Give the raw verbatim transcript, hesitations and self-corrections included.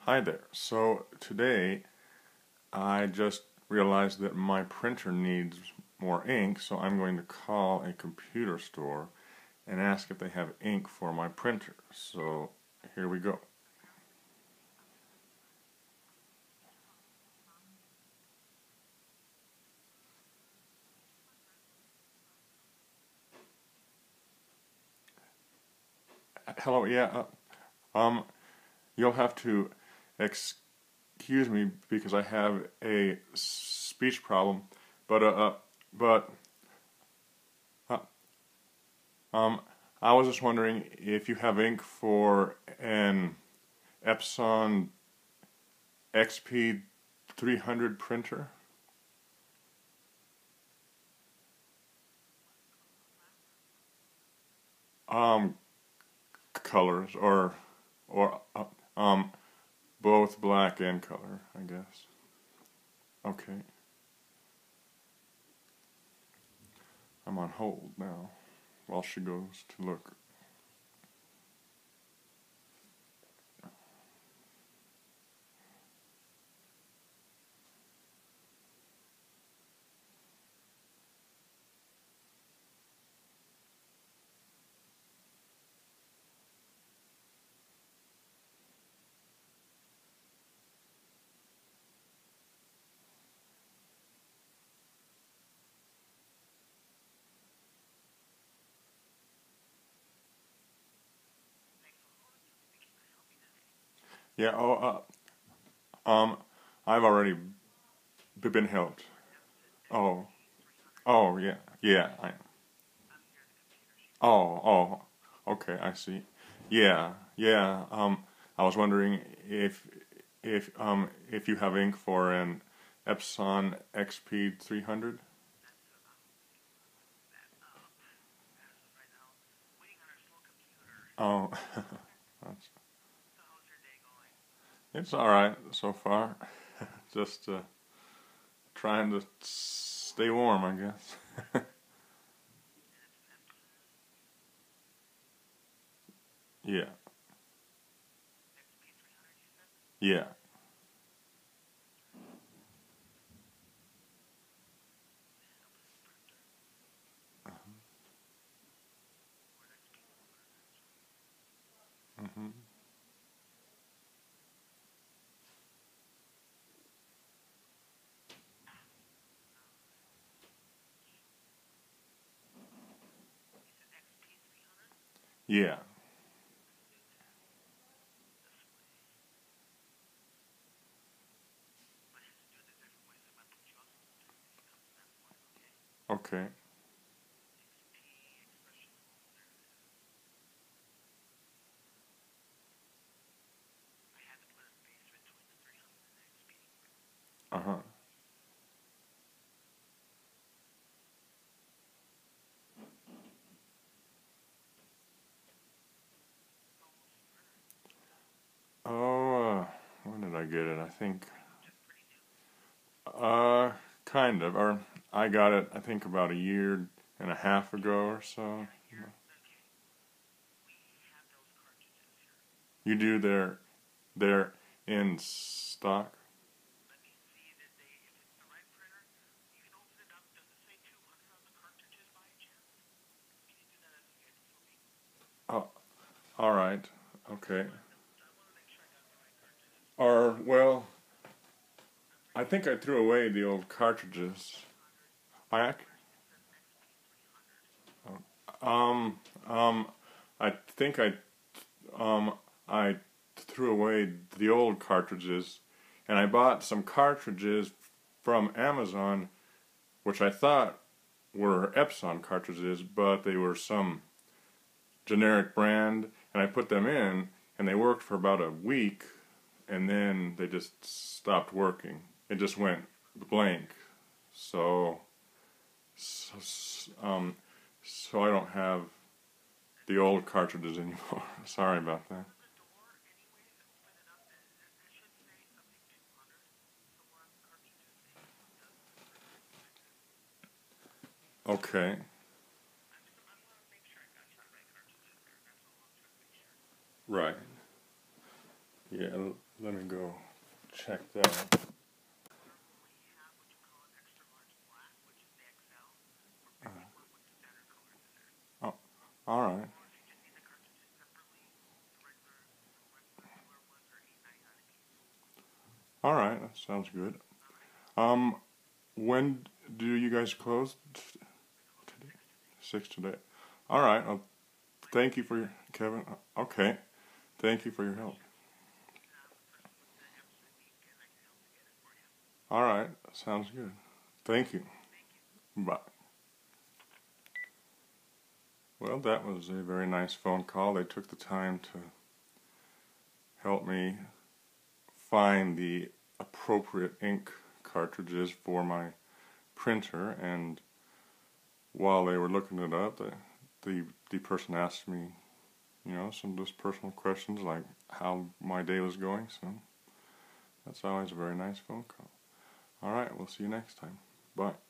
Hi there. So today I just realized that my printer needs more ink, so I'm going to call a computer store and ask if they have ink for my printer. So here we go. Hello, yeah, uh, um, you'll have to excuse me because I have a speech problem, but, uh, uh but, uh, um, I was just wondering if you have ink for an Epson X P three hundred printer. Um, colors or or uh, um both black and color, I guess. Okay. I'm on hold now while she goes to look. Yeah, oh, uh, um, I've already b- been helped. Oh, oh, yeah, yeah, I, oh, oh, okay, I see. Yeah, yeah, um, I was wondering if, if, um, if you have ink for an Epson X P three hundred? Oh, that's, it's alright so far. Just, uh, trying to stay warm, I guess. Yeah, yeah. Hmm. Yeah. Okay. Uh-huh. Oh, uh, when did I get it? I think, uh, kind of. Or I got it, I think, about a year and a half ago or so. You do their, they're in stock? Oh, all right. Okay. Or, well, I think I threw away the old cartridges. I, ac- um, um, I think I um, I threw away the old cartridges and I bought some cartridges from Amazon, which I thought were Epson cartridges, but they were some generic brand, and I put them in and they worked for about a week and then they just stopped working. It just went blank. So, so um, so I don't have the old cartridges anymore. Sorry about that. Okay. Right. Yeah, let me go check that. Uh, oh, all right. All right, that sounds good. Um, when do you guys close t- today? Six today. All right. Well, thank you for your Kevin. Uh, Okay. Thank you for your help. All right. Sounds good. Thank you. Bye. Well, that was a very nice phone call. They took the time to help me find the appropriate ink cartridges for my printer, and while they were looking it up, the the, the person asked me, you know, some just personal questions like how my day was going, so that's always a very nice phone call. All right, we'll see you next time. Bye.